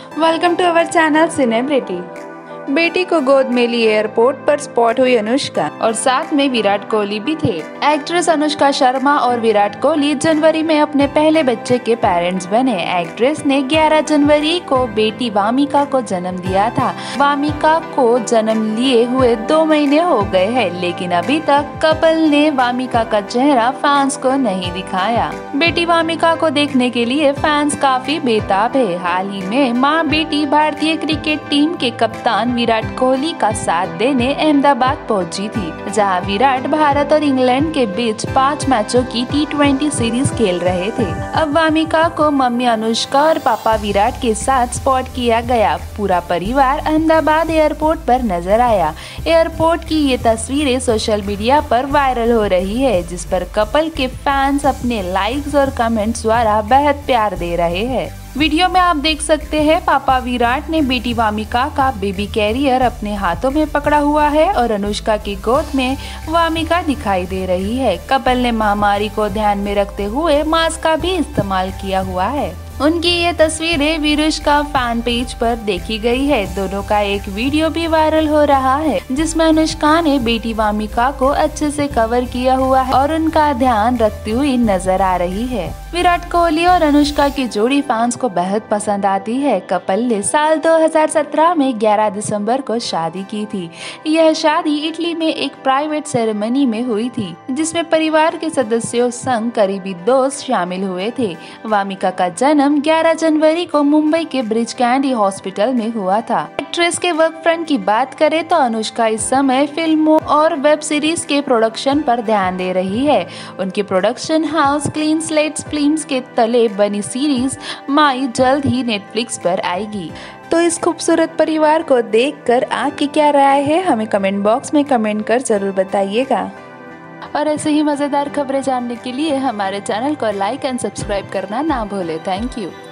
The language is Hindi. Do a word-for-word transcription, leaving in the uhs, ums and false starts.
Welcome to our channel Cinebrity. बेटी को गोद में लिए एयरपोर्ट पर स्पॉट हुई अनुष्का और साथ में विराट कोहली भी थे। एक्ट्रेस अनुष्का शर्मा और विराट कोहली जनवरी में अपने पहले बच्चे के पेरेंट्स बने। एक्ट्रेस ने ग्यारह जनवरी को बेटी वामिका को जन्म दिया था। वामिका को जन्म लिए हुए दो महीने हो गए हैं, लेकिन अभी तक कपल ने वामिका का चेहरा फैंस को नहीं दिखाया। बेटी वामिका को देखने के लिए फैंस काफी बेताब है। हाल ही में मां बेटी भारतीय क्रिकेट टीम के कप्तान विराट कोहली का साथ देने अहमदाबाद पहुंची थी, जहां विराट भारत और इंग्लैंड के बीच पाँच मैचों की टी ट्वेंटी सीरीज खेल रहे थे। अब वामिका को मम्मी अनुष्का और पापा विराट के साथ स्पॉट किया गया। पूरा परिवार अहमदाबाद एयरपोर्ट पर नजर आया। एयरपोर्ट की ये तस्वीरें सोशल मीडिया पर वायरल हो रही है, जिस पर कपल के फैंस अपने लाइक्स और कमेंट्स द्वारा बेहद प्यार दे रहे हैं। वीडियो में आप देख सकते हैं पापा विराट ने बेटी वामिका का बेबी कैरियर अपने हाथों में पकड़ा हुआ है और अनुष्का की गोद में वामिका दिखाई दे रही है। कपल ने महामारी को ध्यान में रखते हुए मास्क का भी इस्तेमाल किया हुआ है। उनकी ये तस्वीरें विरुष का फैन पेज पर देखी गई है। दोनों का एक वीडियो भी वायरल हो रहा है, जिसमें अनुष्का ने बेटी वामिका को अच्छे से कवर किया हुआ है और उनका ध्यान रखती हुई नजर आ रही है। विराट कोहली और अनुष्का की जोड़ी फैंस को बेहद पसंद आती है। कपल ने साल दो हज़ार सत्रह में ग्यारह दिसंबर को शादी की थी। यह शादी इटली में एक प्राइवेट सेरेमनी में हुई थी, जिसमें परिवार के सदस्यों संग करीबी दोस्त शामिल हुए थे। वामिका का जन्म ग्यारह जनवरी को मुंबई के ब्रिज कैंडी हॉस्पिटल में हुआ था। एक्ट्रेस के वर्क फ्रंट की बात करें तो अनुष्का इस समय फिल्मों और वेब सीरीज के प्रोडक्शन पर ध्यान दे रही है। उनके production house Clean Slates Films के तले बनी सीरीज माई जल्द ही नेटफ्लिक्स पर आएगी। तो इस खूबसूरत परिवार को देखकर आपकी क्या राय है, हमें कमेंट बॉक्स में कमेंट कर जरूर बताइएगा। और ऐसे ही मजेदार खबरें जानने के लिए हमारे चैनल को लाइक एंड सब्सक्राइब करना ना भूले। Thank you.